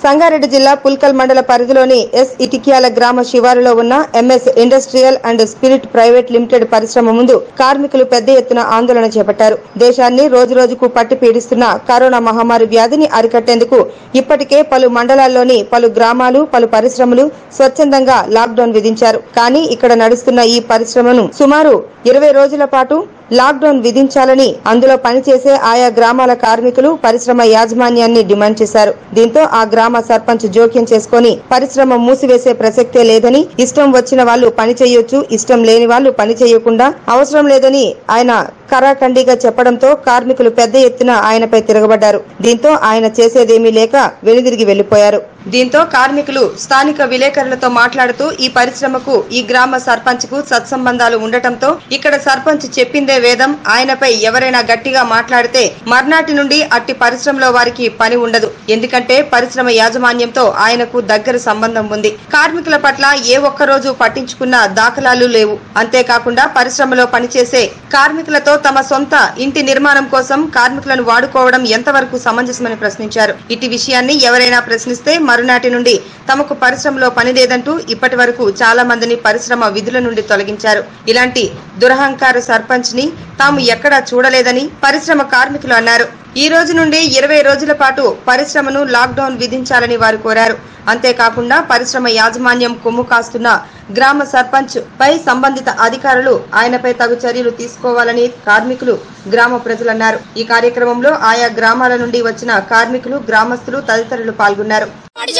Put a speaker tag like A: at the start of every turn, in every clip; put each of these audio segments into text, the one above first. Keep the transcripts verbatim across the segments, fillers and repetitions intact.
A: సంగారెడ్డి జిల్లా పుల్కల్ మండల పరిధిలోని ఎస్ ఇటిక్యాల గ్రామ శివారులో ఉన్న MS industrial and spirit private limited పరిశ్రమ ముందు కార్మికులు పెద్ద ఎత్తున ఆందోళన చేపట్టారు. దేశాన్ని రోజురోజుకు పట్టి పీడిస్తున్న కరోనా మహమ్మారి వ్యాధిని అరికట్టేందుకు ఇప్పటికే పలు మండలాల్లోని పలు గ్రామాలు పలు పరిశ్రమలు స్వచ్ఛందంగా లాక్డౌన్ విధించారు. కానీ ఇక్కడ నడుస్తున్న ఈ పరిశ్రమను సుమారు ఇరవై రోజుల పాటు లాక్డౌన్ విధించాలని అందులో పనిచేసే ఆయా గ్రామాల కార్మికులు పరిశ్రమ యాజమాన్యాన్ని డిమాండ్ చేశారు. దీంతో ఆ గ్రామ సర్పంచ్ జోక్యం చేసుకుని పరిశ్రమ మూసివేసే ప్రసక్తే లేదని, ఇష్టం వచ్చిన వాళ్లు పని చేయొచ్చు, ఇష్టం లేని వాళ్లు పని చేయకుండా అవసరం లేదని ఆయన కరాఖండిగా చెప్పడంతో కార్మికులు పెద్ద ఎత్తున ఆయనపై తిరగబడ్డారు. దీంతో ఆయన చేసేదేమీ లేక వెనుదిరిగి వెళ్లిపోయారు. దీంతో కార్మికులు స్థానిక విలేకరులతో మాట్లాడుతూ ఈ పరిశ్రమకు ఈ గ్రామ సర్పంచ్ కు సత్సంబంధాలు ఉండటంతో ఇక్కడ సర్పంచ్ చెప్పిందే వేదం, ఆయనపై ఎవరైనా గట్టిగా మాట్లాడితే మర్నాటి నుండి అట్టి పరిశ్రమలో వారికి పని ఉండదు. ఎందుకంటే పరిశ్రమ యాజమాన్యంతో ఆయనకు దగ్గర సంబంధం ఉంది. కార్మికుల పట్ల ఏ ఒక్కరోజు పట్టించుకున్న దాఖలాలు లేవు. అంతేకాకుండా పరిశ్రమలో పనిచేసే కార్మికులతో తమ సొంత ఇంటి నిర్మాణం కోసం కార్మికులను వాడుకోవడం ఎంతవరకు సమంజసమని ప్రశ్నించారు. ఇటు విషయాన్ని ఎవరైనా ప్రశ్నిస్తే మరునాటి నుండి తమకు పరిశ్రమలో పని లేదంటూ ఇప్పటి వరకు చాలా మందిని పరిశ్రమ విధుల నుండి తొలగించారు. ఇలాంటి దురహంకార సర్పంచ్ ని తాము ఎక్కడా చూడలేదని పరిశ్రమ కార్మికులు అన్నారు. ఈ రోజు నుండి ఇరవై రోజుల పాటు పరిశ్రమను లాక్డౌన్ విధించాలని వారు కోరారు. అంతేకాకుండా పరిశ్రమ యాజమాన్యం కొమ్ము కాస్తున్న గ్రామ సర్పంచ్ పై సంబంధిత అధికారులు ఆయనపై తగు చర్యలు తీసుకోవాలని కార్మికులు గ్రామ ప్రజలు అన్నారు. ఈ కార్యక్రమంలో ఆయా గ్రామాల నుండి వచ్చిన కార్మికులు, గ్రామస్తులు తదితరులు పాల్గొన్నారు.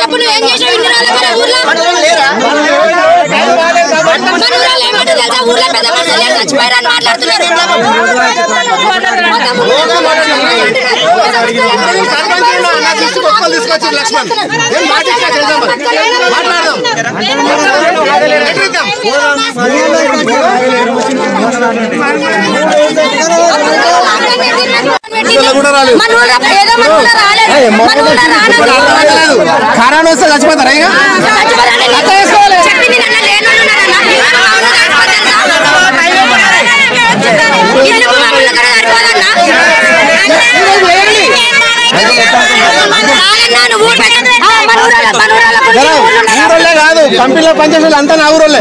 B: కరోనా వస్తే చచ్చిపోతారా? ఊరోళ్ళే కాదు, కంపెనీలో పనిచేసే అంతా నా ఊరోళ్ళే.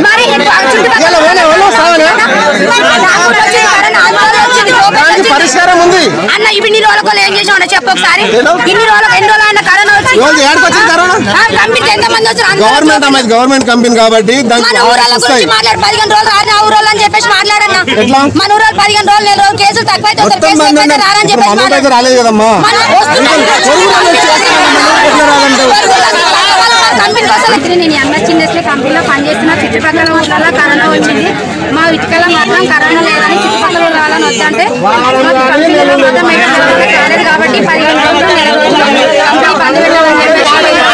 B: పరిష్కారం ఉంది
C: అన్న. ఇన్ని రోజులకు ఏం చేసాం చెప్పు ఒకసారి. ఇన్ని రోజులకు ఎన్ని రోజులు అన్న కరోనా వచ్చింది.
B: గవర్నమెంట్ అమ్మాయి గవర్నమెంట్ కంపెనీ కాబట్టి
C: మన ఊరాల గురించి మాట్లాడు. పదిహేను రోజులు ఆరు ఆ ఊరోళ్ళు అని చెప్పేసి మాట్లాడన్నా. మన ఊరాలు పదిహేను రోజులు నెల రోజులు కేసులు తక్కువ రారని చెప్పేసి
B: రాలేదు కదమ్మా.
C: నేను ఎంఎస్ ఇండస్ట్రీ కంపెనీలో పనిచేస్తున్న చుట్టుపక్కల ఊళ్ళలో కరోనా వచ్చింది. మా ఇటుకల మాత్రం కరోనా లేదని చుట్టుపక్కల ఊళ్ళని వద్దంటే కాలేదు కాబట్టి పదిహేను రోజులు నెల రోజులు బంద్ పెట్టాలని చెప్పేసి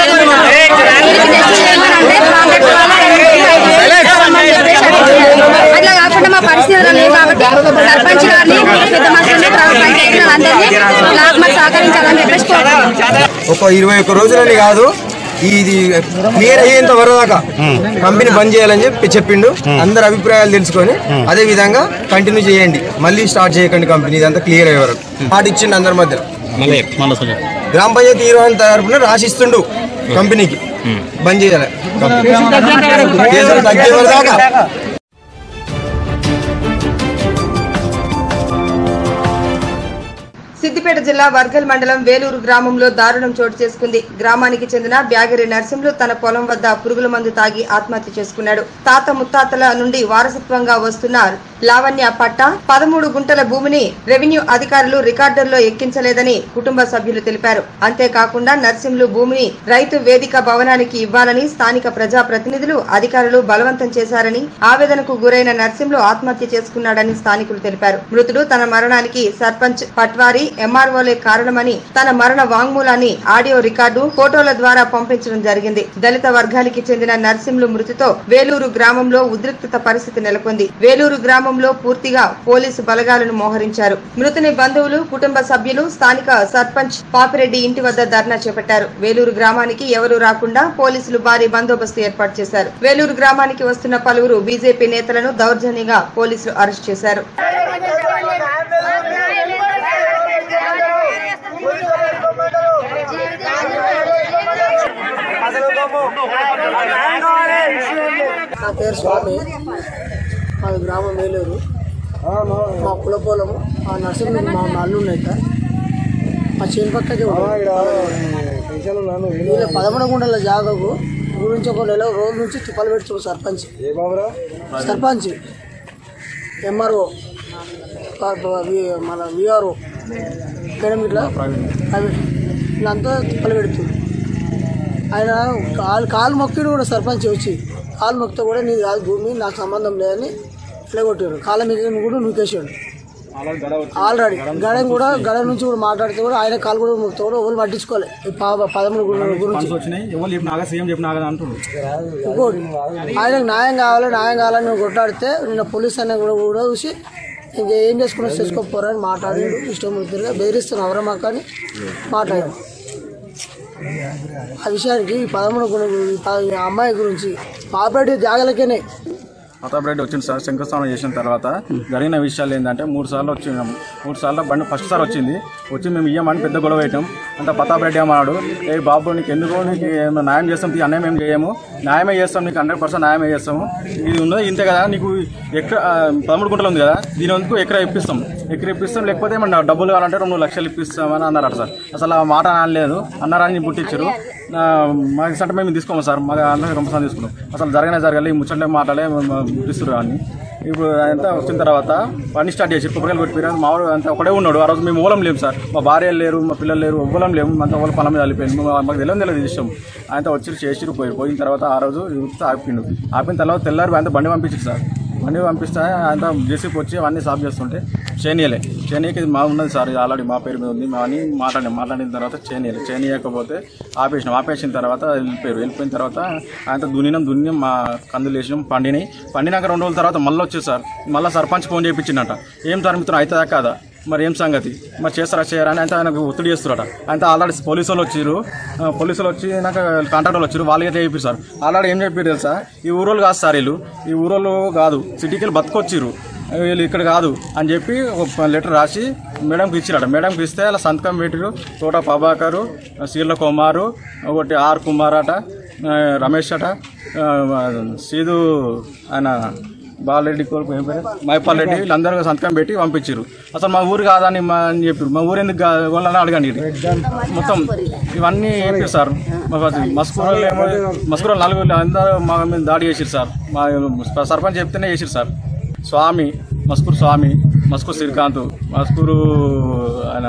C: అట్లా కాకుండా మా పరిస్థితులు లేవు కాబట్టి సర్పంచ్ గారిని పెద్ద మనుషుల్ని పంచాయతీలు అందరినీ మాకు సహకరించాలని చెప్పేసి
D: ఒక ఇరవై ఒక్క రోజులని కాదు, ఇది క్లియర్ అయ్యేంత వరకు దాకా కంపెనీ బంద్ చేయాలని చెప్పి చెప్పిండు. అందరి అభిప్రాయాలు తెలుసుకొని అదే విధంగా కంటిన్యూ చేయండి, మళ్ళీ స్టార్ట్ చేయకండి కంపెనీ, ఇదంతా క్లియర్ అయ్యే వరకు మాట ఇచ్చిండు అందరి మధ్యలో. గ్రామ పంచాయతీ నిర్వహణ తరపున రాసిస్తుండు కంపెనీకి బంద్ చేయాలి కేసులు తగ్గే వరకు దాకా.
A: సిద్దిపేట జిల్లా వర్గల్ మండలం వేలూరు గ్రామంలో దారుణం చోటు చేసుకుంది. గ్రామానికి చెందిన బ్యాగరి నర్సింహులు తన పొలం వద్ద పురుగుల మందు తాగి ఆత్మహత్య చేసుకున్నాడు. తాత ముత్తాతల నుండి వారసత్వంగా వస్తున్న లావణ్య పట్ట పదమూడు గుంటల భూమిని రెవెన్యూ అధికారులు రికార్డర్లో ఎక్కించలేదని కుటుంబ సభ్యులు తెలిపారు. అంతేకాకుండా నర్సింహులు భూమిని రైతు వేదిక భవనానికి ఇవ్వాలని స్థానిక ప్రజా ప్రతినిధులు అధికారులు బలవంతం చేశారని, ఆవేదనకు గురైన నర్సింహులు ఆత్మహత్య చేసుకున్నాడని స్థానికులు తెలిపారు. మృతుడు తన మరణానికి సర్పంచ్ పట్వారి ఎంఆర్ఓలే కారణమని తన మరణ వాంగ్మూలాన్ని ఆడియో రికార్డు ఫోటోల ద్వారా పంపించడం జరిగింది. దళిత వర్గానికి చెందిన నర్సింహులు మృతితో వేలూరు గ్రామంలో ఉద్రిక్తత పరిస్థితి నెలకొంది. వేలూరు గ్రామంలో పూర్తిగా పోలీసు బలగాలను మోహరించారు. మృతుని బంధువులు, కుటుంబ సభ్యులు స్థానిక సర్పంచ్ పాపిరెడ్డి ఇంటి వద్ద ధర్నా చేపట్టారు. వేలూరు గ్రామానికి ఎవరూ రాకుండా పోలీసులు భారీ బందోబస్తు ఏర్పాటు చేశారు. వేలూరు గ్రామానికి వస్తున్న పలువురు బీజేపీ నేతలను దౌర్జన్యంగా పోలీసులు అరెస్ట్ చేశారు.
E: నా పేరు స్వామి, మాది గ్రామం వేలూరు. మా కుల పొలము ఆ నర్సింగ్ మా అల్లు ఉన్నాయి సార్. మా చేను పక్కకి వీళ్ళ పదమూడు గుంటల జాగకు గురించి ఒక నెల రోజుల నుంచి తిప్పలు పెడుతున్నారు సర్పంచ్ సర్పంచ్ ఎంఆర్ఓ మన విఆర్ఓ మేడం ఇట్లా ప్రైవేట్ వీళ్ళంతా తిప్పలు పెడుతుంది. ఆయన కాలు కాలు మొక్కిడు కూడా సర్పంచ్ వచ్చి కాలు మొక్కితే కూడా నీది కాదు భూమి, నాకు సంబంధం లేదని ఇట్లా కొట్టాడు. కాళ్ళ మీద కూడా నూకేసాడు ఆల్రెడీ. గడం కూడా గడం నుంచి కూడా మాట్లాడితే కూడా ఆయన కాలు కూడా మొక్కితే కూడా ఎవరు పట్టించుకోవాలి. పదమూడు గురించి ఇంకోటి ఆయనకు న్యాయం కావాలి న్యాయం కావాలని నువ్వు కొట్లాడితే నిన్న పోలీస్ అన్న కూడా కూడా చూసి ఇంకా ఏం చేసుకున్నా చేసుకోపోరని మాట్లాడాడు. ఇష్టం తిరిగా బెదిరిస్తున్నావు ఎవరమ్మా కానీ మాట్లాడాడు. ఆ విషయానికి పదమూడు అమ్మాయి గురించి పాపరెడ్డి జాగలకేనే
F: ప్రతాప్ వచ్చింది సార్. శంకుస్థాపన చేసిన తర్వాత జరిగిన విషయాలు ఏంటంటే మూడు సార్లు వచ్చినాం. మూడు సార్లు బండి ఫస్ట్ సార్ వచ్చింది. వచ్చి మేము ఇయ్యమని పెద్ద గొడవ పెట్టాం. అంటే ప్రతాప్ రెడ్డి అన్నాడు, ఏ బాబు నీకు ఎందుకు నీకు న్యాయం చేస్తాం, ఈ అన్యాయం ఏం చేయము, న్యాయమే చేస్తాం, నీకు హండ్రెడ్ పర్సెంట్ న్యాయమే చేస్తాము. ఇది ఉన్నది ఇంతే కదా, నీకు ఎక్కడ పదమూడు గుంటలు ఉంది కదా, దీని వంతుకు ఎకరా ఇప్పిస్తాం ఎకరా ఇప్పిస్తాం లేకపోతే మన డబ్బులు కావాలంటే రెండు లక్షలు ఇప్పిస్తామని అన్నారట సార్. అసలు ఆ మాట అనలేదు. అన్నారని పుట్టించారు. మాకు సంటే మేము తీసుకోము సార్, మాకు అందరికీ రెండు సార్లు తీసుకున్నాం. అసలు జరగనే జరగాలి, ఈ ముచ్చటే మాట్లాడే పుట్టిస్తారు అని. ఇప్పుడు అంతా వచ్చిన తర్వాత పని స్టార్ట్ చేసి కొబ్బరికాయలు కొట్టిపోయారు. మా వాడు అంతా ఒకడే ఉన్నాడు. ఆ రోజు మేము ఓలం లేము సార్, మా భార్య లేరు, మా పిల్లలు లేరు, ఒవ్వలం లేము. అంతా వాళ్ళ పొలం మీద వెళ్ళిపోయింది. మాకు తెలియదు తెలియదు ఇష్టం. ఆయనతో వచ్చి చేసిరు పోయి పోయిన తర్వాత ఆ రోజు ఆపిండు. ఆపిన తర్వాత తెల్లారి అంతా బండి పంపించారు సార్. బండి పంపిస్తే అంతా జేసీపీ వచ్చి అవన్నీ సాఫ్ చేస్తుంటే చేనియలే. చేనియకి మా ఉన్నది సార్, ఆల్రెడీ మా పేరు మీద ఉంది. మా అని మాట్లాడినాం. మాట్లాడిన తర్వాత చేనియలే. చేనియకపోతే ఆపేసినాం. ఆపేసిన తర్వాత వెళ్ళిపోయారు. వెళ్ళిపోయిన తర్వాత ఆయనతో దున్నినాం. దున్నినాం మా కందులు వేసినాం. పండినాయి. పండినాక రెండు రోజుల తర్వాత మళ్ళీ వచ్చేది సార్. మళ్ళీ సర్పంచ్ ఫోన్ చేయించిందట, ఏం సార్ మిత్రం అవుతుందా కాదా, మరి ఏం సంగతి, మరి చేస్తారా చేయరా అని అంటే ఆయనకు ఒత్తిడి చేస్తారట. ఆయన ఆల్రెడీ పోలీసు వాళ్ళు వచ్చారు. పోలీసులు వచ్చి నాకు కాంట్రాక్ట్ వాళ్ళు వచ్చారు. వాళ్ళకి చెప్పారు సార్. ఆల్రెడీ ఏం చెప్పారు తెలుసా, ఈ ఊరోళ్ళు కాదు సార్, వీళ్ళు ఈ ఊరోళ్ళు కాదు, సిటీకి వెళ్ళి బతుకొచ్చిర్రు, వీళ్ళు ఇక్కడ కాదు అని చెప్పి ఒక లెటర్ రాసి మేడంకి ఇచ్చిరట. మేడంకి ఇస్తే అలా సంతకం పెట్టిరు. తోట ప్రభాకరు, సీర్ల కుమారు, ఒకటి ఆర్ కుమార్ అట, రమేష్ అట, సీదు ఆయన బాలరెడ్డి కోరుకు మైపాల్ రెడ్డి, వీళ్ళందరూ సంతకం పెట్టి పంపించారు. అసలు మా ఊరు కాదని మా అని చెప్పారు. మా ఊరు ఎందుకు వాళ్ళని అడగండి. మొత్తం ఇవన్నీ చెప్పారు సార్. మస్కూరు ఏమో మస్కూరు నలుగురు అందరూ మా మీద దాడి చేసారు సార్. మా సర్పంచ్ చెప్తేనే చేసారు సార్. స్వామి, మస్కూరు స్వామి, మస్కూరు శ్రీకాంత్, మస్కూరు ఆయన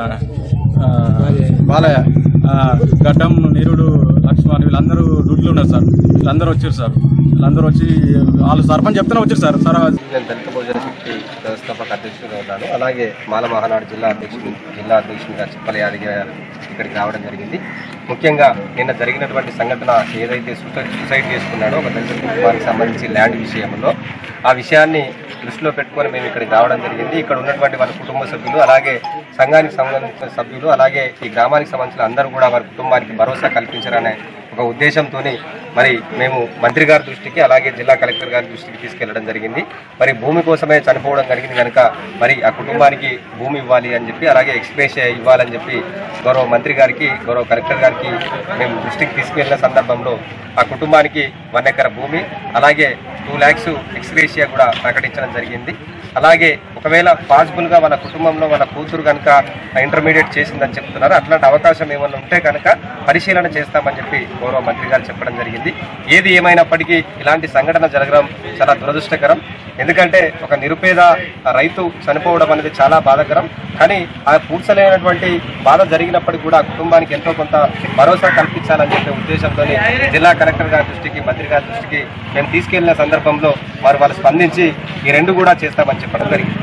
F: బాలయ్య, గడ్డం నీరుడు, లక్ష్మణ్, వీళ్ళందరూ డ్యూటీలో ఉన్నారు సార్. వీళ్ళందరూ వచ్చారు సార్. వీళ్ళందరూ వచ్చి వాళ్ళు సర్పంచ్ చెప్తూనే వచ్చారు సార్. సార్
G: నేను దళిత బహుజన శక్తి వ్యవస్థాపక అధ్యక్షుడిగా ఉన్నాను. అలాగే మాల మహానాడు జిల్లా అధ్యక్షుడు జిల్లా అధ్యక్షుడిగా చిప్పల యాదగిరి గారు ఇక్కడికి రావడం జరిగింది. ముఖ్యంగా నిన్న జరిగినటువంటి సంఘటన ఏదైతే సూసైడ్ చేసుకున్నాడో ఒక దళిత కుటుంబానికి సంబంధించి ల్యాండ్ విషయంలో, ఆ విషయాన్ని దృష్టిలో పెట్టుకొని మేము ఇక్కడికి రావడం జరిగింది. ఇక్కడ ఉన్నటువంటి వాళ్ళ కుటుంబ సభ్యులు, అలాగే సంఘానికి సంబంధించిన సభ్యులు, అలాగే ఈ గ్రామానికి సంబంధించిన అందరూ కూడా వారి కుటుంబానికి భరోసా కల్పించారనే ఒక ఉద్దేశంతో మరి మేము మంత్రి గారి దృష్టికి అలాగే జిల్లా కలెక్టర్ గారి దృష్టికి తీసుకెళ్లడం జరిగింది. మరి భూమి కోసమే చనిపోవడం జరిగింది కనుక మరి ఆ కుటుంబానికి భూమి ఇవ్వాలి అని చెప్పి, అలాగే ఎక్స్‌గ్రేషియా ఇవ్వాలని చెప్పి గౌరవ మంత్రి గారికి, గౌరవ కలెక్టర్ గారికి మేము దృష్టికి తీసుకెళ్లిన సందర్భంలో ఆ కుటుంబానికి వన్ ఎకర భూమి, అలాగే టూ ల్యాక్స్ ఎక్స్‌గ్రేషియా కూడా ప్రకటించడం జరిగింది. అలాగే ఒకవేళ పాసిబుల్గా వాళ్ళ కుటుంబంలో వాళ్ళ కూతురు కనుక ఇంటర్మీడియట్ చేసిందని చెప్తున్నారు. అట్లాంటి అవకాశం ఏమైనా ఉంటే కనుక పరిశీలన చేస్తామని చెప్పి గౌరవ మంత్రి గారు చెప్పడం జరిగింది. ఏది ఏమైనప్పటికీ ఇలాంటి సంఘటన జరగడం చాలా దురదృష్టకరం. ఎందుకంటే ఒక నిరుపేద రైతు చనిపోవడం అనేది చాలా బాధాకరం. కానీ ఆ పూడ్చలేనటువంటి బాధ జరిగినప్పటికీ కూడా ఆ కుటుంబానికి ఎంతో కొంత భరోసా కల్పించాలని చెప్పే ఉద్దేశంతో జిల్లా కలెక్టర్ గారి దృష్టికి, మంత్రి గారి దృష్టికి మేము తీసుకెళ్లిన సందర్భంలో వారు వాళ్ళు స్పందించి ఈ రెండు కూడా చేస్తామని చెప్పడం జరిగింది.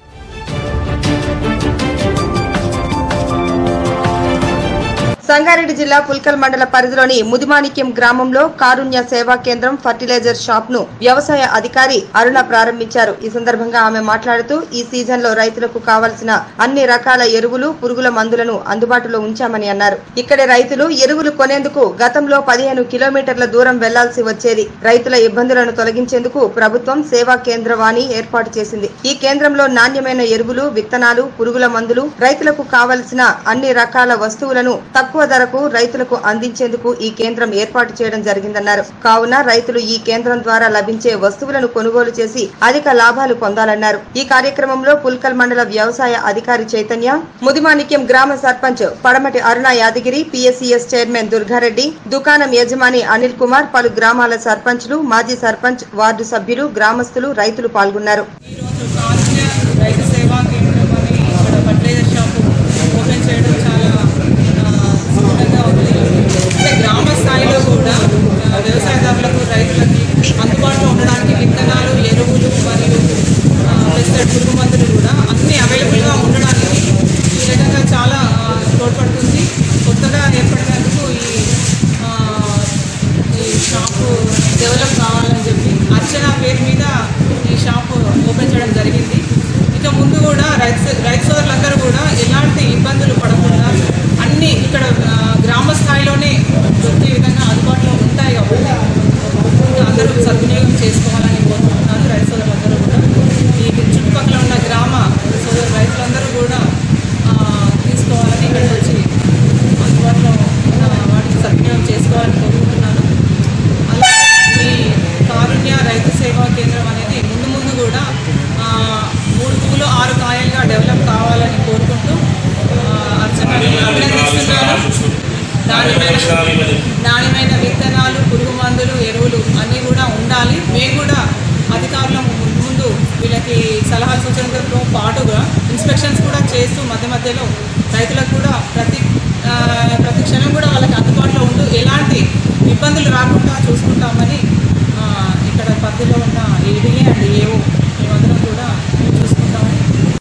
A: సంగారెడ్డి జిల్లా పుల్కల్ మండల పరిధిలోని ముదిమాణిక్యం గ్రామంలో కారుణ్య సేవా కేంద్రం ఫర్టిలైజర్ షాప్ ను వ్యవసాయ అధికారి అరుణ ప్రారంభించారు. ఈ సందర్భంగా ఆమె మాట్లాడుతూ ఈ సీజన్ లో రైతులకు కావలసిన అన్ని రకాల ఎరువులు, పురుగుల మందులను అందుబాటులో ఉంచామని అన్నారు. ఇక్కడి రైతులు ఎరువులు కొనేందుకు గతంలో పదిహేను కిలోమీటర్ల దూరం వెళ్లాల్సి వచ్చేది. రైతుల ఇబ్బందులను తొలగించేందుకు ప్రభుత్వం సేవా కేంద్రవాణి ఏర్పాటు చేసింది. ఈ కేంద్రంలో నాణ్యమైన ఎరువులు, విత్తనాలు, పురుగుల మందులు, రైతులకు కావలసిన అన్ని రకాల వస్తువులను తక్కువ ధరకు రైతులకు అందించేందుకు ఈ కేంద్రం ఏర్పాటు చేయడం జరిగిందన్నారు. కావున రైతులు ఈ కేంద్రం ద్వారా లభించే వస్తువులను కొనుగోలు చేసి అధిక లాభాలు పొందాలన్నారు. ఈ కార్యక్రమంలో పుల్కల్ మండల వ్యవసాయ అధికారి చైతన్య, ముదిమాణిక్యం గ్రామ సర్పంచ్ పడమటి అరుణ యాదగిరి, పిఎస్సిఎస్ చైర్మన్ దుర్గారెడ్డి, దుకాణం యజమాని అనిల్ కుమార్, పలు గ్రామాల సర్పంచ్లు, మాజీ సర్పంచ్, వార్డు సభ్యులు, గ్రామస్తులు, రైతులు పాల్గొన్నారు.
H: రైతు సేవా కేంద్రం అని ఇక్కడ ఫర్టిలైజర్ షాపు ఓపెన్ చేయడం చాలా సులభంగా ఉంది. అంటే గ్రామ స్థాయిలో కూడా వ్యవసాయదారులకు, రైతులకి అందుబాటులో ఉండడానికి విత్తనాలు, ఎరువులు మరియు పెస్టిసైడ్ పురుగు మందులు కూడా అన్నీ అవైలబుల్గా ఉండడానికి ఈ రకంగా చాలా తోడ్పడుతుంది. కొత్తగా ఏర్పడినందుకు ఈ ఈ షాపు డెవలప్ కావాలని చెప్పి అర్చన పేరు మీద ఈ షాపు ఓపెన్ చేయడం జరిగింది. ఇక ముందు కూడా రైతు రైతు సోదరులందరూ కూడా ఎలాంటి ఇబ్బందులు పడకుండా అన్నీ ఇక్కడ గ్రామ స్థాయిలోనే దొరికే విధంగా అందుబాటులో ఉంటాయి కాబట్టి అందరూ సద్వినియోగం చేసుకోవాలని కోరుకుంటున్నాను. రైతు సోదరులందరూ కూడా ఈ చుట్టుపక్కల ఉన్న గ్రామ సోదరు రైతులందరూ కూడా తీసుకోవాలని, ఇక్కడికి వచ్చి అందుబాటులో ఉన్న వాటిని సద్వినియోగం చేసుకోవాలని కోరుకుంటున్నాను. అలాగే ఈ కారుణ్య రైతు సేవా కేంద్రం అనేది ముందు ముందు కూడా మూడు పూలు ఆరు కాయలుగా డెవలప్ కావాలని కోరుకుంటూ అర్చనని అభినందిస్తున్నాను. నాణ్యమైన నాణ్యమైన విత్తనాలు, పురుగు మందులు, ఎరువులు అన్నీ కూడా ఉండాలి. మేము కూడా అధికారుల ముందు వీళ్ళకి సలహా సూచనలతో పాటుగా ఇన్స్పెక్షన్స్ కూడా చేస్తూ మధ్య మధ్యలో రైతులకు కూడా ప్రతి ప్రతి క్షణం కూడా వాళ్ళకి అందుబాటులో ఉంటూ ఎలాంటి ఇబ్బందులు రాకుండా చూసుకుంటామని ఇక్కడ పరిధిలో ఉన్న ఏడీఏ అండ్ ఏఓ మేమందరం కూడా చూసుకుంటామని.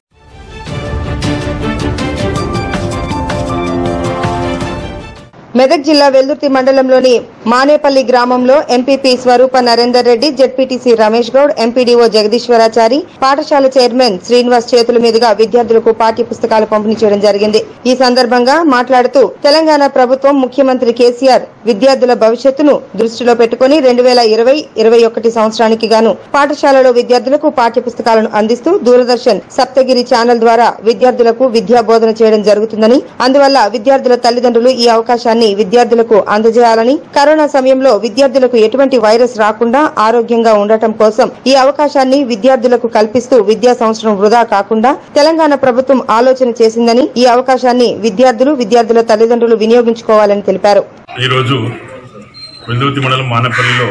A: మెదక్ జిల్లా వెల్దుర్తి మండలంలోని మానేపల్లి గ్రామంలో MPP Swaroopa Narender Reddy, ZPTC Ramesh Goud, MPDO Jagadeeswarachari, పాఠశాల చైర్మన్ శ్రీనివాస్ చేతుల మీదుగా విద్యార్థులకు పాఠ్య పుస్తకాలు పంపిణీ చేయడం జరిగింది. ఈ సందర్భంగా మాట్లాడుతూ తెలంగాణ ప్రభుత్వం ముఖ్యమంత్రి కేసీఆర్ విద్యార్థుల భవిష్యత్తును దృష్టిలో పెట్టుకుని రెండు వేల ఇరవై ఇరవై ఒకటి సంవత్సరానికి గాను పాఠశాలలో విద్యార్థులకు పాఠ్య పుస్తకాలను అందిస్తూ దూరదర్శన్ సప్తగిరి ఛానల్ ద్వారా విద్యార్థులకు విద్యా బోధన చేయడం జరుగుతుందని, అందువల్ల విద్యార్థుల తల్లిదండ్రులు ఈ అవకాశాన్ని విద్యార్థులకు అందజేయాలని, కరోనా సమయంలో విద్యార్థులకు ఎటువంటి వైరస్ రాకుండా ఆరోగ్యంగా ఉండటం కోసం ఈ అవకాశాన్ని విద్యార్థులకు కల్పిస్తూ విద్యా సంవత్సరం వృధా కాకుండా తెలంగాణ ప్రభుత్వం ఆలోచన చేసిందని, ఈ అవకాశాన్ని విద్యార్థులు, విద్యార్థుల తల్లిదండ్రులు వినియోగించుకోవాలని తెలిపారు.
I: ఈ రోజు వెల్దుర్తి మండలం మానేపల్లిలో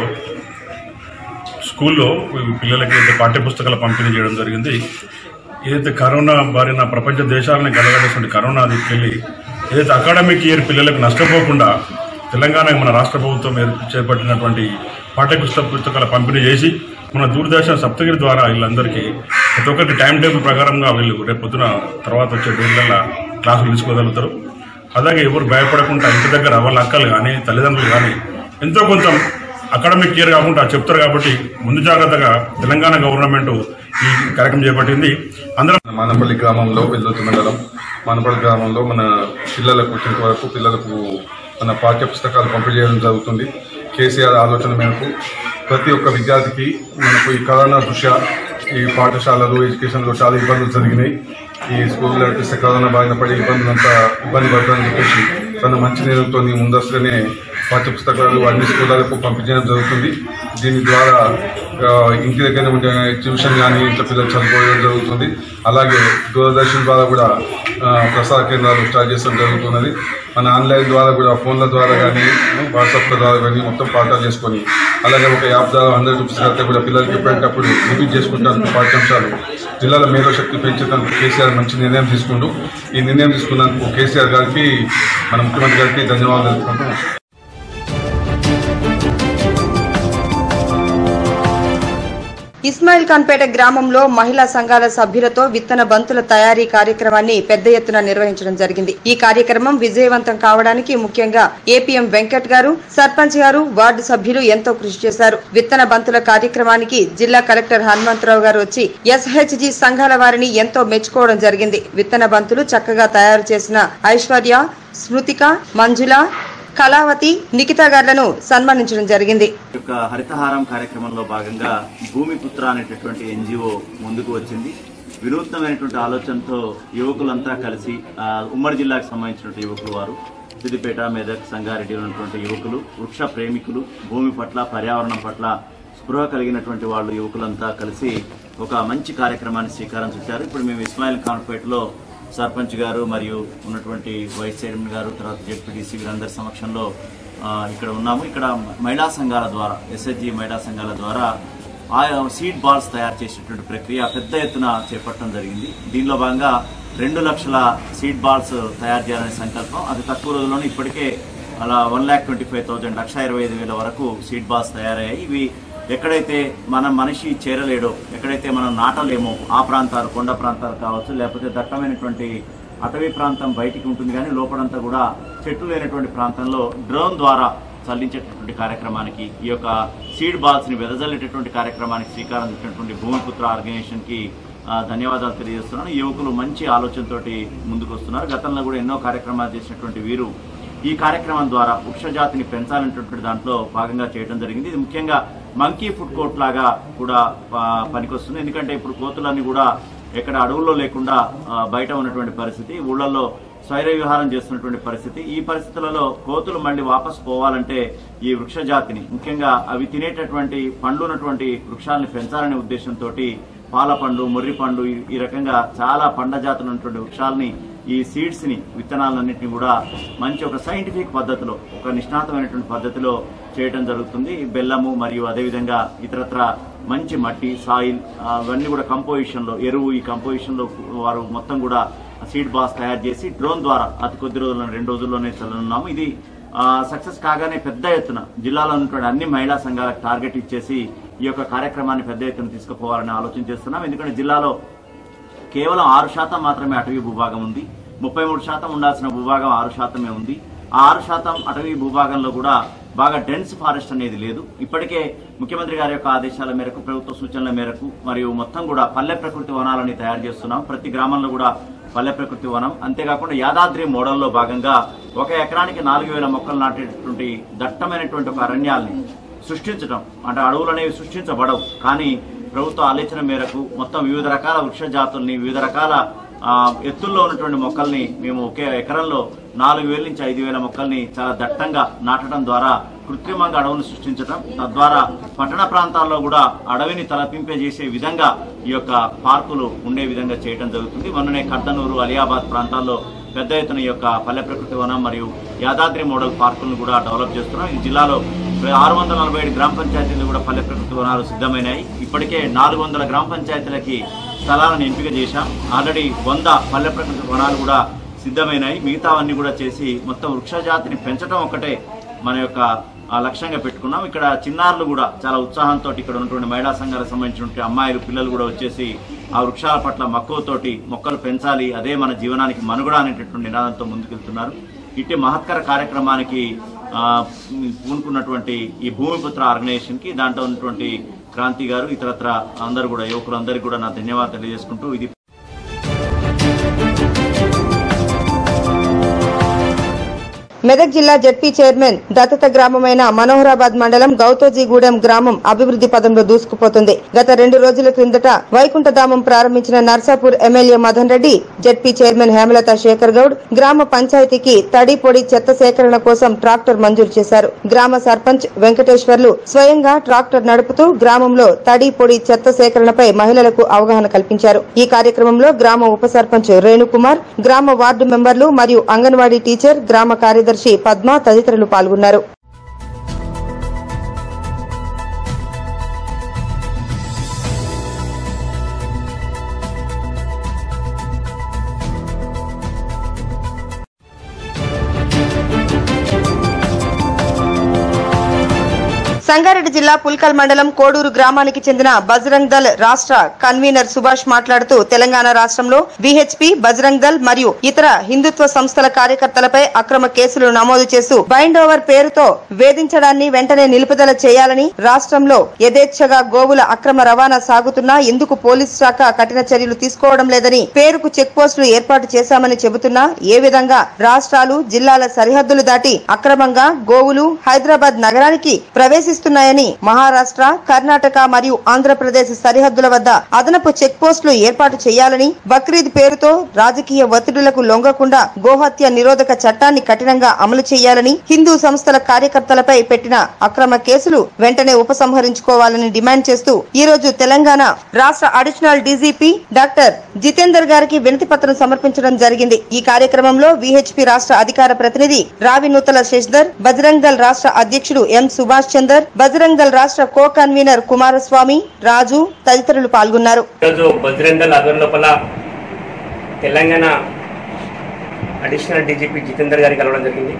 I: స్కూల్లో పిల్లలకి పాఠ్య పుస్తకాల పంపిణీ చేయడం జరిగింది. ఏదైతే కరోనా బారిన ప్రపంచ దేశాలను గలగడేటువంటి కరోనా తీసుకెళ్లి ఏదైతే అకాడమిక్ ఇయర్ పిల్లలకు నష్టపోకుండా తెలంగాణ మన రాష్ట్ర ప్రభుత్వం చేపట్టినటువంటి పాఠ్య పుస్తకాల పంపిణీ చేసి మన దూరదర్శన్ సప్తగిరి ద్వారా వీళ్ళందరికీ ప్రతి ఒక్కరికి టైం టేబుల్ ప్రకారంగా వీళ్ళు రేపు పొద్దున తర్వాత వచ్చే డేట్లలో క్లాసులు తీసుకోగలుగుతారు. అలాగే ఎవరు భయపడకుండా ఇంటి దగ్గర వాళ్ళ అక్కలు కానీ తల్లిదండ్రులు కానీ ఎంతో కొంత అకాడమిక్ ఇయర్ కాకుండా చెప్తారు. కాబట్టి ముందు జాగ్రత్తగా తెలంగాణ గవర్నమెంట్ ఈ కార్యక్రమం చేపట్టింది. అందరం
J: మానపల్లి గ్రామంలో వెల్దుర్తి మండలం మానపల్లి గ్రామంలో మన పిల్లలకు వచ్చినంత వరకు పిల్లలకు మన పాఠ్య పుస్తకాలు పంపిణీ చేయడం జరుగుతుంది. కేసీఆర్ ఆలోచన మేరకు ప్రతి ఒక్క విద్యార్థికి మనకు ఈ కరోనా దృష్ట్యా ఈ పాఠశాలలు ఎడ్యుకేషన్లో చాలా ఇబ్బందులు జరిగినాయి. ఈ స్కూల్లో నడిపిస్తే కరోనా బారిన పడి ఇబ్బందులంతా ఇబ్బంది పడతారని చెప్పేసి తన మంచి నిర్ణయంతో ముందస్తుగానే పాఠ్య పుస్తకాలు అన్ని స్కూళ్ళకు పంపించడం జరుగుతుంది. దీని ద్వారా ఇంటి దగ్గర ఉండే ట్యూషన్ కానీ ఇంట్లో పిల్లలు చదువుకోవడం జరుగుతుంది. అలాగే దూరదర్శన్ ద్వారా కూడా ప్రసార కేంద్రాలు స్టార్ట్ చేయడం జరుగుతున్నది. మన ఆన్లైన్ ద్వారా కూడా ఫోన్ల ద్వారా కానీ వాట్సాప్ల ద్వారా కానీ మొత్తం పాఠాలు చేసుకొని అలాగే ఒక యాప్ ద్వారా హండ్రెడ్ రూపీస్ కడితే కూడా పిల్లలకి ఎప్పుడేటప్పుడు రిపీట్ చేసుకుంటానికి పాఠ్యాంశాలు జిల్లాల మేధోశక్తి పెంచడానికి కేసీఆర్ మంచి నిర్ణయం తీసుకుంటూ ఈ నిర్ణయం తీసుకున్నందుకు కేసీఆర్ గారికి మన ముఖ్యమంత్రి గారికి ధన్యవాదాలు తెలుపుకుంటున్నాం.
A: ఇస్మాయిల్ ఖాన్పేట గ్రామంలో మహిళా సంఘాల సభ్యులతో విత్తన బంతుల తయారీ కార్యక్రమాన్ని పెద్ద ఎత్తున నిర్వహించడం జరిగింది. ఈ కార్యక్రమం విజయవంతం కావడానికి ముఖ్యంగా ఏపీఎం వెంకట్ గారు, సర్పంచ్ గారు, వార్డు సభ్యులు ఎంతో కృషి చేశారు. విత్తన బంతుల కార్యక్రమానికి జిల్లా కలెక్టర్ హనుమంతరావు గారు వచ్చి ఎస్హెచ్జి సంఘాల వారిని ఎంతో మెచ్చుకోవడం జరిగింది. విత్తన బంతులు చక్కగా తయారు చేసిన ఐశ్వర్య, స్మృతిక, మంజుల, కళావతి, నిఖితా గార్లను సన్మానించడం జరిగింది.
K: హరితహారం కార్యక్రమంలో భాగంగా భూమిపుత్ర అనేటటువంటి ఎన్జిఓ ముందుకు వచ్చింది. వినూత్నమైనటువంటి ఆలోచనతో యువకులంతా కలిసి ఉమ్మడి జిల్లాకు సంబంధించినటువంటి యువకులు వారు సిద్దిపేట, మెదక్, సంగారెడ్డిలో ఉన్నటువంటి యువకులు, వృక్ష ప్రేమికులు, భూమి పట్ల పర్యావరణం పట్ల స్పృహ కలిగినటువంటి వాళ్ళు యువకులంతా కలిసి ఒక మంచి కార్యక్రమాన్ని శ్రీకారం చుట్టారు. ఇప్పుడు మేము ఇస్మాయిల్ ఖాన్పేటలో సర్పంచ్ గారు మరియు ఉన్నటువంటి వైస్ చైర్మన్ గారు, తర్వాత జెడ్పీటీసీ వీరందరి సమక్షంలో ఇక్కడ ఉన్నాము. ఇక్కడ మహిళా సంఘాల ద్వారా, ఎస్హెచ్జి మహిళా సంఘాల ద్వారా ఆ సీడ్ బాల్స్ తయారు చేసేటువంటి ప్రక్రియ పెద్ద ఎత్తున చేపట్టడం జరిగింది. దీనిలో భాగంగా రెండు లక్షల సీడ్ బాల్స్ తయారు చేయాలనే సంకల్పం. అతి తక్కువ రోజుల్లోనే ఇప్పటికే అలా one lakh twenty five thousand లక్ష ఇరవై ఐదు వేల వరకు సీడ్ బాల్స్ తయారయ్యాయి. ఇవి ఎక్కడైతే మన మనిషి చేరలేడో, ఎక్కడైతే మనం నాటలేమో ఆ ప్రాంతాలు, కొండ ప్రాంతాలు కావచ్చు, లేకపోతే దట్టమైనటువంటి అటవీ ప్రాంతం బయటికి ఉంటుంది కానీ లోపలంతా కూడా చెట్లు లేనటువంటి ప్రాంతంలో డ్రోన్ ద్వారా చల్లించేటటువంటి కార్యక్రమానికి, ఈ యొక్క సీడ్ బాల్స్ని వెదజల్లేటటువంటి కార్యక్రమానికి శ్రీకారం చుట్టినటువంటి భూమిపుత్ర ఆర్గనైజేషన్కి ధన్యవాదాలు తెలియజేస్తున్నాను. యువకులు మంచి ఆలోచనతోటి ముందుకు వస్తున్నారు. గతంలో కూడా ఎన్నో కార్యక్రమాలు చేసినటువంటి వీరు ఈ కార్యక్రమం ద్వారా వృక్ష జాతిని పెంచాలనేటువంటి దాంట్లో భాగంగా చేయడం జరిగింది. ఇది ముఖ్యంగా మంకీ ఫుడ్ కోర్ట్ లాగా కూడా పనికొస్తుంది. ఎందుకంటే ఇప్పుడు కోతులన్నీ కూడా ఎక్కడ అడవుల్లో లేకుండా బయట ఉన్నటువంటి పరిస్థితి, ఊళ్ళల్లో స్వైర విహారం చేస్తున్నటువంటి పరిస్థితి. ఈ పరిస్థితులలో కోతులు మళ్ళీ వాపసు పోవాలంటే ఈ వృక్ష జాతిని, ముఖ్యంగా అవి తినేటటువంటి పండ్లు ఉన్నటువంటి వృక్షాలను పెంచాలనే ఉద్దేశంతో పాల పండు, మొర్రి పండు, ఈ రకంగా చాలా పండ్ల జాతులు ఉన్నటువంటి వృక్షాలని, ఈ సీడ్స్ ని, విత్తనాలన్నింటినీ కూడా మంచి ఒక సైంటిఫిక్ పద్ధతిలో, ఒక నిష్ణాతమైనటువంటి పద్ధతిలో చేయడం జరుగుతుంది. బెల్లము మరియు అదేవిధంగా ఇతరత్ర మంచి మట్టి, సాయిల్ అవన్నీ కూడా కంపోజిషన్ లో, ఎరువు, ఈ కంపోజిషన్ లో వారు మొత్తం కూడా సీడ్ బాల్స్ తయారు చేసి డ్రోన్ ద్వారా అతి కొద్ది రోజుల్లో, రెండు రోజుల్లోనే చల్లనున్నాము. ఇది సక్సెస్ కాగానే పెద్ద ఎత్తున జిల్లాలో ఉన్నటువంటి అన్ని మహిళా సంఘాలకు టార్గెట్ ఇచ్చేసి ఈ యొక్క కార్యక్రమాన్ని పెద్ద ఎత్తున తీసుకుపోవాలని ఆలోచన చేస్తున్నాం. ఎందుకంటే జిల్లాలో కేవలం ఆరు శాతం మాత్రమే అటవీ భూభాగం ఉంది. ముప్పై మూడు శాతం ఉండాల్సిన భూభాగం ఆరు శాతమే ఉంది. ఆ ఆరు శాతం అటవీ భూభాగంలో కూడా బాగా డెన్స్ ఫారెస్ట్ అనేది లేదు. ఇప్పటికే ముఖ్యమంత్రి గారి యొక్క ఆదేశాల మేరకు, ప్రభుత్వ సూచనల మేరకు మరియు మొత్తం కూడా పల్లె ప్రకృతి వనాలని తయారు చేస్తున్నాం. ప్రతి గ్రామంలో కూడా పల్లె ప్రకృతి వనం. అంతేకాకుండా యాదాద్రి మోడల్లో భాగంగా ఒక ఎకరానికి నాలుగు వేల మొక్కలు నాటేటటువంటి దట్టమైనటువంటి ఒక అరణ్యాల్ని సృష్టించడం, అంటే అడవులు అనేవి సృష్టించబడవు, కానీ ప్రభుత్వ ఆలోచన మేరకు మొత్తం వివిధ రకాల వృక్ష జాతుల్ని, వివిధ రకాల ఎత్తుల్లో ఉన్నటువంటి మొక్కల్ని మేము ఒకే ఎకరంలో నాలుగు వేల నుంచి ఐదు వేల మొక్కల్ని చాలా దట్టంగా నాటడం ద్వారా కృత్రిమంగా అడవులు సృష్టించడం, తద్వారా పట్టణ ప్రాంతాల్లో కూడా అడవిని తలపింపజేసే విధంగా ఈ యొక్క పార్కులు ఉండే విధంగా చేయడం జరుగుతుంది. మొన్ననే కర్దనూరు, అలియాబాద్ ప్రాంతాల్లో పెద్ద ఎత్తున ఈ యొక్క పల్లె ప్రకృతి వనం మరియు యాదాద్రి మోడల్ పార్కులను కూడా డెవలప్ చేస్తున్నాం. ఈ జిల్లాలో ఆరు వందల నలభై ఏడు గ్రామ పంచాయతీలు కూడా పల్లె ప్రకృతి వనాలు సిద్ధమైనాయి. ఇప్పటికే నాలుగు వందల గ్రామ పంచాయతీలకి స్థలాలను ఎంపిక చేశాం. ఆల్రెడీ వంద పల్లె ప్రకృతి వనాలు కూడా సిద్ధమైనాయి. మిగతావన్నీ కూడా చేసి మొత్తం వృక్ష జాతిని పెంచడం ఒకటే మన యొక్క లక్ష్యంగా పెట్టుకున్నాం. ఇక్కడ చిన్నారులు కూడా చాలా ఉత్సాహంతో, ఇక్కడ ఉన్నటువంటి మహిళా సంఘాలకు సంబంధించినటువంటి అమ్మాయిలు, పిల్లలు కూడా వచ్చేసి ఆ వృక్షాల పట్ల మక్కువతోటి మొక్కలు పెంచాలి, అదే మన జీవనానికి మనుగడ అనేటటువంటి నినాదంతో ముందుకెళ్తున్నారు. ఇట్టి మహత్కర కార్యక్రమానికి పూనుకున్నటువంటి ఈ భూమిపుత్ర ఆర్గనైజేషన్ కి, దాంట్లో ఉన్నటువంటి క్రాంతి గారు, ఇతరత్ర అందరూ కూడా యువకులందరికీ కూడా నా ధన్యవాదాలు తెలియజేసుకుంటూ, ఇది
A: మెదక్ జిల్లా జడ్పీ చైర్మన్ దత్తత గ్రామమైన మనోహరాబాద్ మండలం గౌతోజీగూడెం గ్రామం అభివృద్ది పదంలో దూసుకుపోతుంది. గత రెండు రోజుల క్రిందట వైకుంఠధామం ప్రారంభించిన Narsapur MLA Madan Reddy, ZP chairman Hemalatha Shekar Goud గ్రామ పంచాయతీకి తడి పొడి చెత్త సేకరణ కోసం ట్రాక్టర్ మంజూరు చేశారు. గ్రామ సర్పంచ్ వెంకటేశ్వర్లు స్వయంగా ట్రాక్టర్ నడుపుతూ గ్రామంలో తడి పొడి చెత్త సేకరణపై మహిళలకు అవగాహన కల్పించారు. ఈ కార్యక్రమంలో గ్రామ ఉప సర్పంచ్ రేణుకుమార్, గ్రామ వార్డు మెంబర్లు మరియు అంగన్వాడీ టీచర్, గ్రామ కార్యదర్శి పద్మ తదితరులు పాల్గొన్నారు. సంగారెడ్డి జిల్లా పుల్కల్ మండలం కోడూరు గ్రామానికి చెందిన బజరంగ్ దళ్ రాష్ట్ర కన్వీనర్ సుభాష్ మాట్లాడుతూ, తెలంగాణ రాష్ట్రంలో బీహెచ్పీ, బజరంగ్ దళ్ మరియు ఇతర హిందుత్వ సంస్థల కార్యకర్తలపై అక్రమ కేసులు నమోదు చేస్తూ బైండ్ ఓవర్ పేరుతో వేధించడాన్ని వెంటనే నిలుపుదల చేయాలని, రాష్ట్రంలో యథేచ్ఛగా గోవుల అక్రమ రవాణా సాగుతున్నా ఎందుకు పోలీసు శాఖ కఠిన చర్యలు తీసుకోవడం లేదని, పేరుకు చెక్ పోస్టులు ఏర్పాటు చేశామని చెబుతున్నా ఏ విధంగా రాష్ట్రాలు, జిల్లాల సరిహద్దులు దాటి అక్రమంగా గోవులు హైదరాబాద్ నగరానికి ప్రవేశిస్తున్నారు కనిపిస్తున్నాయని మహారాష్ట్ర, కర్ణాటక మరియు ఆంధ్రప్రదేశ్ సరిహద్దుల వద్ద అదనపు చెక్ పోస్టులు ఏర్పాటు చేయాలని, బక్రీద్ పేరుతో రాజకీయ ఒత్తిడులకు లొంగకుండా గోహత్య నిరోధక చట్టాన్ని కఠినంగా అమలు చేయాలని, హిందూ సంస్థల కార్యకర్తలపై పెట్టిన అక్రమ కేసులు వెంటనే ఉపసంహరించుకోవాలని డిమాండ్ చేస్తూ ఈ రోజు తెలంగాణ రాష్ట్ర అడిషనల్ డీజీపీ డాక్టర్ జితేందర్ గారికి వినతి పత్రం సమర్పించడం జరిగింది. ఈ కార్యక్రమంలో విహెచ్పి రాష్ట్ర అధికార ప్రతినిధి రావి నూతల శశిధర్, బజరంగ్ దళ్ రాష్ట్ర అధ్యక్షుడు ఎం సుభాష్ చందర్, బజరంగ్ దళ్ రాష్ట్ర కో కన్వీనర్ కుమారస్వామి, రాజు తదితరులు పాల్గొన్నారు.
L: బజరంగ్ దళ్ ఆధ్వర్యం లోపల తెలంగాణ అడిషనల్ డీజీపీ జితేందర్ గారికి కలవడం జరిగింది.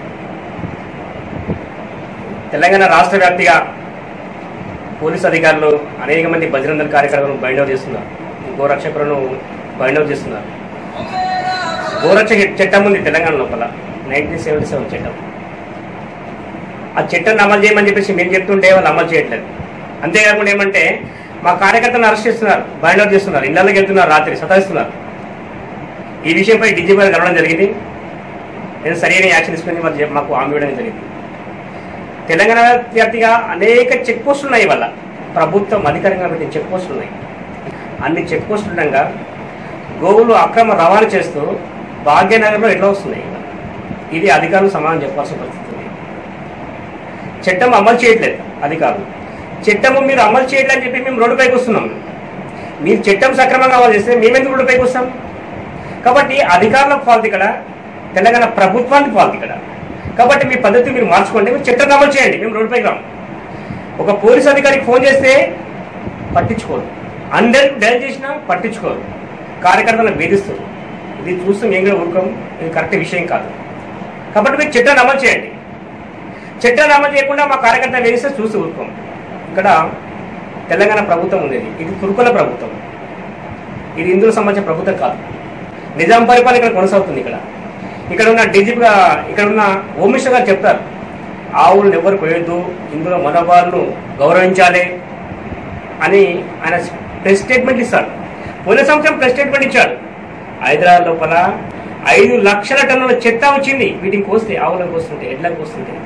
L: తెలంగాణ రాష్ట్ర వ్యాప్తిగా పోలీసు అధికారులు అనేక మంది బజరంగ్ దళ్ కార్యకర్తలను బైండ్ అవుట్ చేస్తున్నారు, గోరక్షకులను బైండ్ అవుట్ చేస్తున్నారు. గోరక్ష చట్టం ఉంది తెలంగాణ లోపల, నైన్టీన్ సెవెంటీ సెవెన్ చట్టం. ఆ చట్టాన్ని అమలు చేయమని చెప్పేసి మేము చెప్తుంటే వాళ్ళు అమలు చేయట్లేదు. అంతేకాకుండా ఏమంటే మా కార్యకర్తలను అరెస్ట్ చేస్తున్నారు, బైండ్ అవుట్ చేస్తున్నారు, ఇళ్లలోకి వెళ్తున్నారు, రాత్రి సతాయిస్తున్నారు. ఈ విషయంపై డీజీపీ గారు కలవడం జరిగింది. నేను సరైన యాక్షన్ తీసుకుని మాకు హామీ ఇవ్వడం జరిగింది. తెలంగాణ వ్యాప్తిగా అనేక చెక్ పోస్టులు ఉన్నాయి. వల్ల ప్రభుత్వం అధికారికంగా పెట్టిన చెక్ పోస్టులు ఉన్నాయి. అన్ని చెక్ పోస్టులు ఉండగా గోవులు అక్రమ రవాణా చేస్తూ భాగ్యనగర్లో ఎట్లా వస్తున్నాయి? ఇది అధికారులు సమాధానం చెప్పాల్సిన పరిస్థితి ఉంది. చట్టం అమలు చేయట్లేదు అధికారులు. చట్టము మీరు అమలు చేయట్లేదని చెప్పి మేము రోడ్డుపైకి వస్తున్నాం. మీరు చట్టం సక్రమంగా అమలు చేస్తే మేమెందుకు రోడ్డుపైకి వస్తాం? కాబట్టి అధికారులకు ఫాల్ట్ ఇక్కడ, తెలంగాణ ప్రభుత్వానికి ఫాల్ట్ ఇక్కడ. కాబట్టి మీ పద్ధతి మీరు మార్చుకోండి, మీరు చట్టం అమలు చేయండి, మేము రోడ్డుపైకి రాము. ఒక పోలీస్ అధికారికి ఫోన్ చేస్తే పట్టించుకోరు, అందరూ డైల్ చేసినా పట్టించుకోరు, కార్యకర్తలను వేధిస్తారు. ఇది చూస్తూ మేము కూడా ఊరుకోం, ఇది కరెక్ట్ విషయం కాదు. కాబట్టి మీరు చట్టాన్ని అమలు చేయండి. చట్టాన్ని అమలు చేయకుండా మా కార్యకర్తలు వేధిస్తే చూస్తూ ఊరుకోం. ఇక్కడ తెలంగాణ ప్రభుత్వం ఉండేది, ఇది తురుకుల ప్రభుత్వం, ఇది హిందువులకు సంబంధించిన ప్రభుత్వం కాదు. నిజాం పరిపాలన ఇక్కడ కొనసాగుతుంది. ఇక్కడ ఇక్కడ ఉన్న డీజీపీగా ఇక్కడ ఉన్న హోమ్ మినిస్టర్ గారు చెప్తారు, ఆవులను ఎవరు కోయొద్దు, హిందువుల మనోభావాలను గౌరవించాలి అని ఆయన ప్రెస్ స్టేట్మెంట్ ఇస్తాడు. పోయిన సంవత్సరం ప్రెస్ స్టేట్మెంట్ ఇచ్చాడు. హైదరాబాద్ లోపల ఐదు లక్షల టన్నుల చెత్త వచ్చింది వీటికి కోస్తే, ఆవులకు కోస్తుంటే, ఎడ్లకు కోస్తుంటే.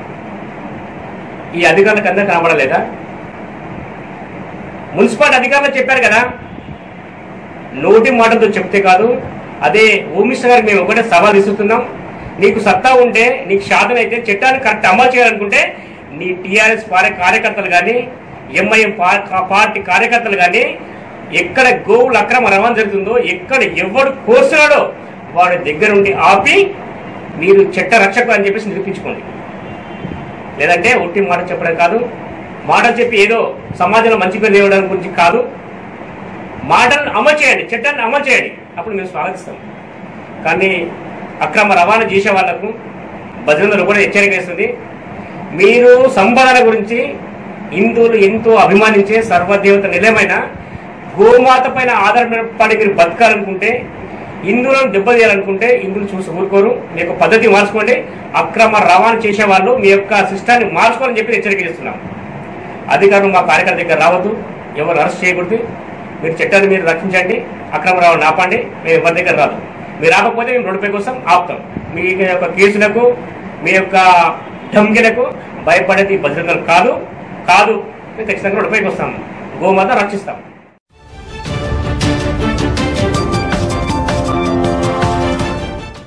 L: ఈ అధికారులకు అందరూ కనబడలేదా? మున్సిపాలిటీ అధికారులు చెప్పారు కదా, నోటి మాటలతో చెప్తే కాదు. అదే హోమ్ మినిస్టర్ గారికి మేము ఒకటే సవాల్ ఇస్తున్నాం, నీకు సత్తా ఉంటే, నీకు శాతం అయితే చట్టాన్ని కరెక్ట్ అమలు చేయాలనుకుంటే నీ టీఆర్ఎస్ కార్యకర్తలు కానీ, ఎంఐఎం పార్టీ కార్యకర్తలు కానీ ఎక్కడ గోవులు అక్రమ రవాణా జరుగుతుందో, ఎక్కడ ఎవడు కోస్తున్నాడో వాడి దగ్గర ఉండి ఆపి మీరు చట్ట రక్షకులు అని చెప్పేసి నిరూపించుకోండి. లేదంటే ఒట్టి మాట చెప్పడం కాదు, మాటలు చెప్పి ఏదో సమాజంలో మంచి పేరు లేవడానికి గురించి కాదు, మాటలను అమలు చేయండి, చట్టాన్ని అమలు చేయండి, అప్పుడు మేము స్వాగతిస్తాం. కానీ అక్రమ రవాణా చేసే వాళ్లకు భజనలు కూడా హెచ్చరిక ఇస్తుంది. మీరు సంపాదన గురించి హిందువులు ఎంతో అభిమానించే సర్వదేవత నిలయమైన గోమాత పైన ఆధారపడి మీరు బతకాలనుకుంటే, హిందువులను దెబ్బతీయాలనుకుంటే హిందువులు చూసి ఊరుకోరు. మీ యొక్క పద్ధతి మార్చుకోండి. అక్రమ రవాణా చేసే వాళ్ళు మీ యొక్క సిస్టాన్ని మార్చుకోవాలని చెప్పి హెచ్చరిక చేస్తున్నాం. అధికారులు మా కార్యకర్త దగ్గర రావద్దు, ఎవరు అరెస్ట్ చేయకూడదు. మీరు చట్టాన్ని మీరు రక్షించండి, అక్రమ రవాణా ఆపండి. మేము ఎవరి దగ్గర రాదు. మీరు ఆపకపోతే మేము రోడ్డుపై కోసం ఆపుతాం. మీ యొక్క కేసులకు, మీ యొక్క ధమ్కిలకు భయపడేది భద్రతలు కాదు కాదు మేము ఖచ్చితంగా రోడ్డుపైకి వస్తాము. గోమాత రక్షిస్తాం.